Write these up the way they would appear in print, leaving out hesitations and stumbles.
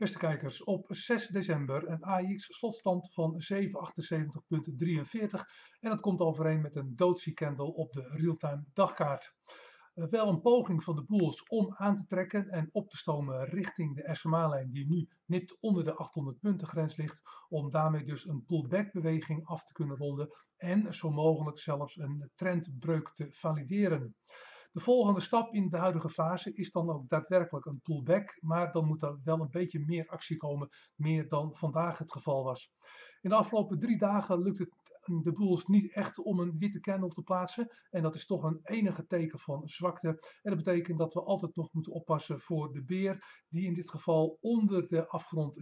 Beste kijkers, op 6 december een AEX slotstand van 778,43 en dat komt overeen met een Doji candle op de realtime dagkaart. Wel een poging van de bulls om aan te trekken en op te stomen richting de SMA-lijn die nu nipt onder de 800 punten grens ligt, om daarmee dus een pullback beweging af te kunnen ronden en zo mogelijk zelfs een trendbreuk te valideren. De volgende stap in de huidige fase is dan ook daadwerkelijk een pullback, maar dan moet er wel een beetje meer actie komen, meer dan vandaag het geval was. In de afgelopen 3 dagen lukt het de bulls niet echt om een witte candle te plaatsen en dat is toch een enige teken van zwakte. En dat betekent dat we altijd nog moeten oppassen voor de beer, die in dit geval onder de afgrond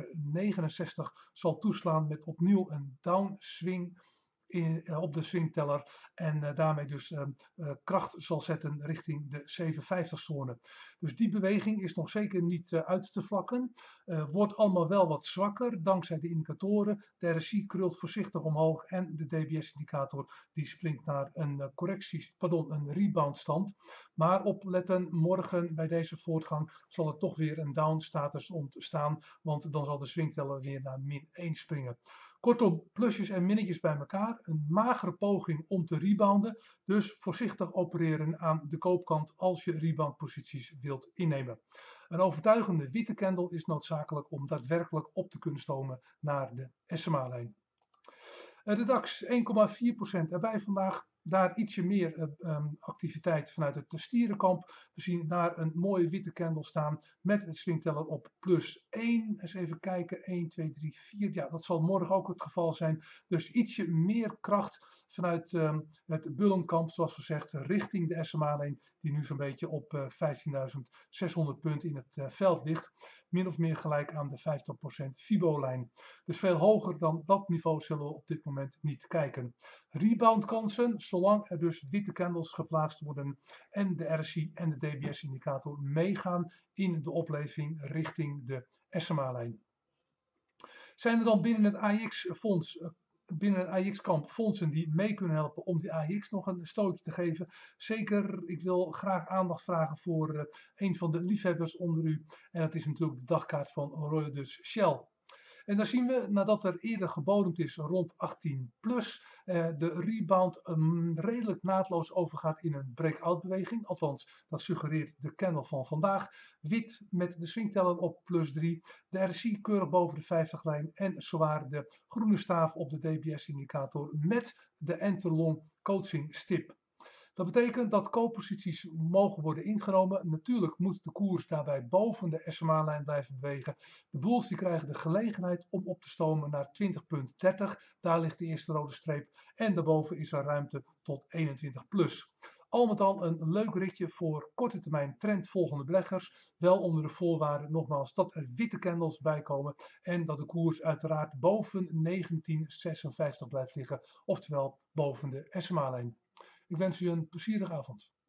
769 zal toeslaan met opnieuw een downswing op de swingteller en daarmee dus kracht zal zetten richting de 750 zone. Dus die beweging is nog zeker niet uit te vlakken. Wordt allemaal wel wat zwakker dankzij de indicatoren. De RSI krult voorzichtig omhoog en de DBS-indicator die springt naar een een reboundstand. Maar opletten, morgen bij deze voortgang zal er toch weer een down status ontstaan, want dan zal de swingteller weer naar -1 springen. Kortom, plusjes en minnetjes bij elkaar. Een magere poging om te rebounden. Dus voorzichtig opereren aan de koopkant als je reboundposities wilt innemen. Een overtuigende witte candle is noodzakelijk om daadwerkelijk op te kunnen stomen naar de SMA-lijn. De DAX 1,4% erbij vandaag. Daar ietsje meer activiteit vanuit het stierenkamp. We zien daar een mooie witte candle staan met het swingteller op +1. Eens even kijken, 1, 2, 3, 4. Ja, dat zal morgen ook het geval zijn. Dus ietsje meer kracht vanuit het bullenkamp, zoals gezegd, richting de SMA-lijn. Die nu zo'n beetje op 15.600 punten in het veld ligt. Min of meer gelijk aan de 50% Fibo-lijn. Dus veel hoger dan dat niveau zullen we op dit moment niet kijken. Reboundkansen, zolang er dus witte candles geplaatst worden en de RSI en de DBS-indicator meegaan in de opleving richting de SMA-lijn. Zijn er dan binnen het AEX-fonds binnen het AEX-kamp fondsen die mee kunnen helpen om die AEX nog een stootje te geven? Zeker, ik wil graag aandacht vragen voor een van de liefhebbers onder u. En dat is natuurlijk de dagkaart van Royal Dutch Shell. En dan zien we, nadat er eerder gebodemd is rond 18 plus, de rebound redelijk naadloos overgaat in een breakout beweging. Althans, dat suggereert de candle van vandaag. Wit met de swingteller op +3, de RSI keurig boven de 50-lijn en zowaar de groene staaf op de DBS-indicator met de Enterlong coaching stip. Dat betekent dat koopposities mogen worden ingenomen. Natuurlijk moet de koers daarbij boven de SMA-lijn blijven bewegen. De bulls die krijgen de gelegenheid om op te stomen naar 20,30. Daar ligt de eerste rode streep. En daarboven is er ruimte tot 21 plus. Al met al een leuk ritje voor korte termijn trendvolgende beleggers. Wel onder de voorwaarde nogmaals dat er witte candles bij komen. En dat de koers uiteraard boven 1956 blijft liggen. Oftewel boven de SMA-lijn. Ik wens u een plezierige avond.